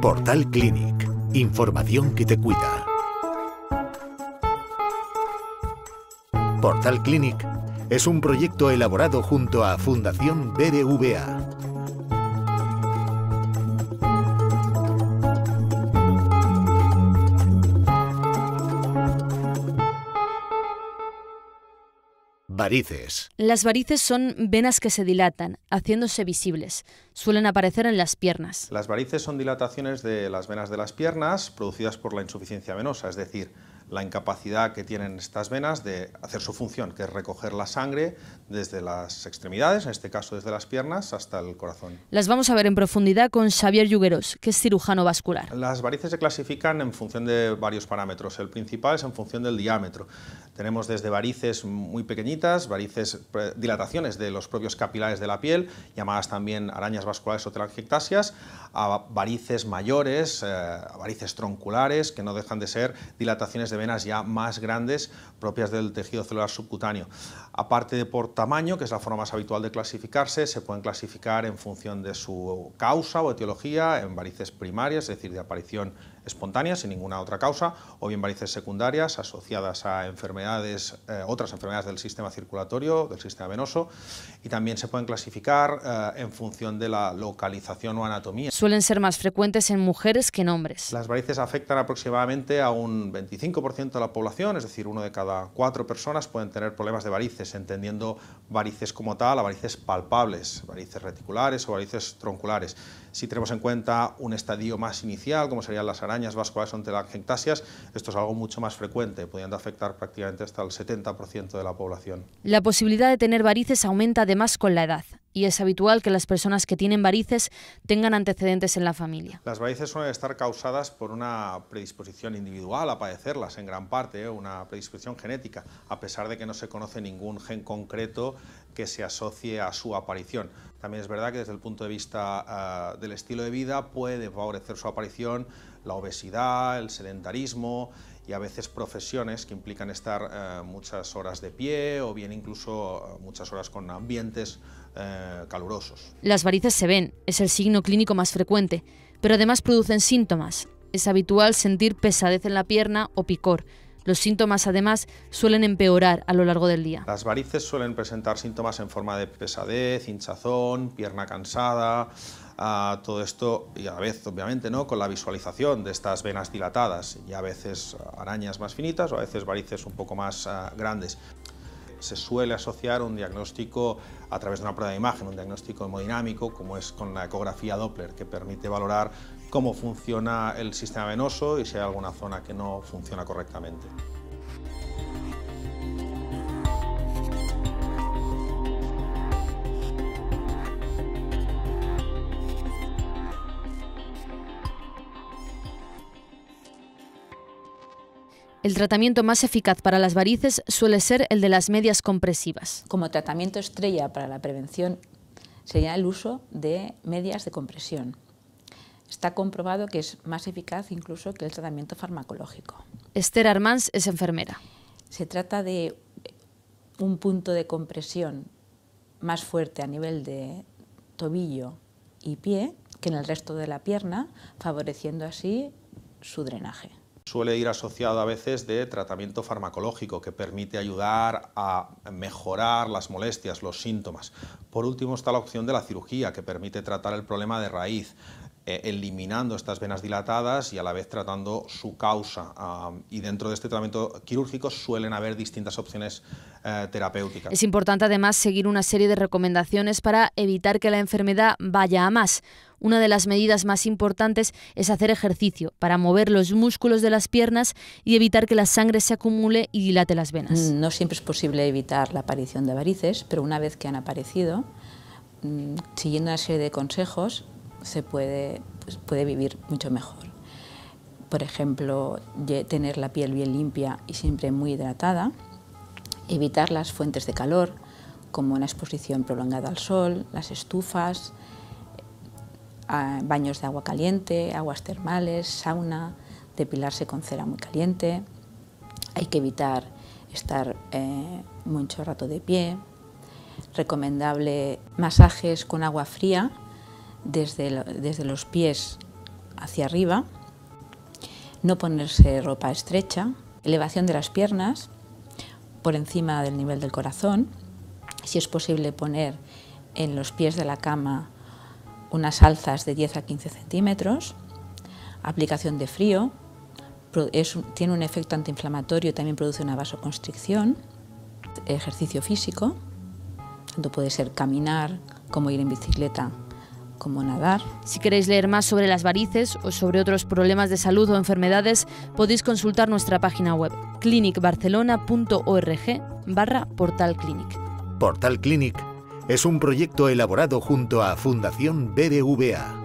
Portal Clínic. Información que te cuida. Portal Clínic es un proyecto elaborado junto a Fundación BBVA. Varices. Las varices son venas que se dilatan, haciéndose visibles. Suelen aparecer en las piernas. Las varices son dilataciones de las venas de las piernas producidas por la insuficiencia venosa, es decir, la incapacidad que tienen estas venas de hacer su función, que es recoger la sangre desde las extremidades, en este caso desde las piernas, hasta el corazón. Las vamos a ver en profundidad con Xavier Yugueros, que es cirujano vascular. Las varices se clasifican en función de varios parámetros. El principal es en función del diámetro. Tenemos desde varices muy pequeñitas, dilataciones de los propios capilares de la piel, llamadas también arañas vasculares o telangiectasias, a varices mayores, a varices tronculares, que no dejan de ser dilataciones de venas ya más grandes propias del tejido celular subcutáneo. Aparte de por tamaño, que es la forma más habitual de clasificarse, se pueden clasificar en función de su causa o etiología, en varices primarias, es decir, de aparición espontánea, sin ninguna otra causa, o bien varices secundarias asociadas a enfermedades, otras enfermedades del sistema circulatorio, del sistema venoso, y también se pueden clasificar en función de la localización o anatomía. Suelen ser más frecuentes en mujeres que en hombres. Las varices afectan aproximadamente a un 25% de la población, es decir, 1 de cada 4 personas pueden tener problemas de varices, entendiendo varices como tal a varices palpables, varices reticulares o varices tronculares. Si tenemos en cuenta un estadio más inicial, como serían las arañas vasculares o telangiectasias, esto es algo mucho más frecuente, pudiendo afectar prácticamente hasta el 70% de la población. La posibilidad de tener varices aumenta además con la edad, y es habitual que las personas que tienen varices tengan antecedentes en la familia. Las varices suelen estar causadas por una predisposición individual a padecerlas, en gran parte, una predisposición genética, a pesar de que no se conoce ningún gen concreto que se asocie a su aparición. También es verdad que desde el punto de vista del estilo de vida puede favorecer su aparición la obesidad, el sedentarismo y a veces profesiones que implican estar muchas horas de pie o bien incluso muchas horas con ambientes calurosos. Las varices se ven, es el signo clínico más frecuente, pero además producen síntomas. Es habitual sentir pesadez en la pierna o picor. Los síntomas, además, suelen empeorar a lo largo del día. Las varices suelen presentar síntomas en forma de pesadez, hinchazón, pierna cansada, todo esto y a la vez, obviamente, ¿no?, con la visualización de estas venas dilatadas y a veces arañas más finitas o a veces varices un poco más grandes. Se suele asociar un diagnóstico a través de una prueba de imagen, un diagnóstico hemodinámico, como es con la ecografía Doppler, que permite valorar cómo funciona el sistema venoso y si hay alguna zona que no funciona correctamente. El tratamiento más eficaz para las varices suele ser el de las medias compresivas. Como tratamiento estrella para la prevención sería el uso de medias de compresión. Está comprobado que es más eficaz incluso que el tratamiento farmacológico. Esther Armans es enfermera. Se trata de un punto de compresión más fuerte a nivel de tobillo y pie que en el resto de la pierna, favoreciendo así su drenaje. Suele ir asociado a veces de tratamiento farmacológico que permite ayudar a mejorar las molestias, los síntomas. Por último está la opción de la cirugía que permite tratar el problema de raíz, eliminando estas venas dilatadas y a la vez tratando su causa. Y dentro de este tratamiento quirúrgico suelen haber distintas opciones terapéuticas. Es importante además seguir una serie de recomendaciones para evitar que la enfermedad vaya a más. Una de las medidas más importantes es hacer ejercicio para mover los músculos de las piernas y evitar que la sangre se acumule y dilate las venas. No siempre es posible evitar la aparición de varices, pero una vez que han aparecido, siguiendo una serie de consejos, se puede vivir mucho mejor. Por ejemplo, tener la piel bien limpia y siempre muy hidratada, evitar las fuentes de calor, como una exposición prolongada al sol, las estufas, baños de agua caliente, aguas termales, sauna, depilarse con cera muy caliente. Hay que evitar estar mucho rato de pie. Recomendable masajes con agua fría desde los pies hacia arriba, no ponerse ropa estrecha, elevación de las piernas por encima del nivel del corazón, si es posible poner en los pies de la cama unas alzas de 10 a 15 centímetros, aplicación de frío, tiene un efecto antiinflamatorio y también produce una vasoconstricción, ejercicio físico, tanto puede ser caminar como ir en bicicleta, como nadar. Si queréis leer más sobre las varices o sobre otros problemas de salud o enfermedades, podéis consultar nuestra página web clinicbarcelona.org/Portal Clínic. Portal Clínic es un proyecto elaborado junto a Fundación BBVA.